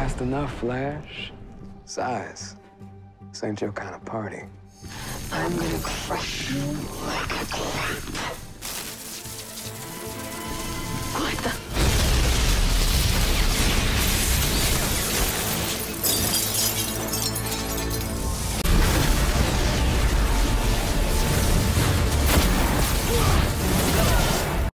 fast enough, Flash. Besides, this ain't your kind of party. I'm gonna crush you like a grape.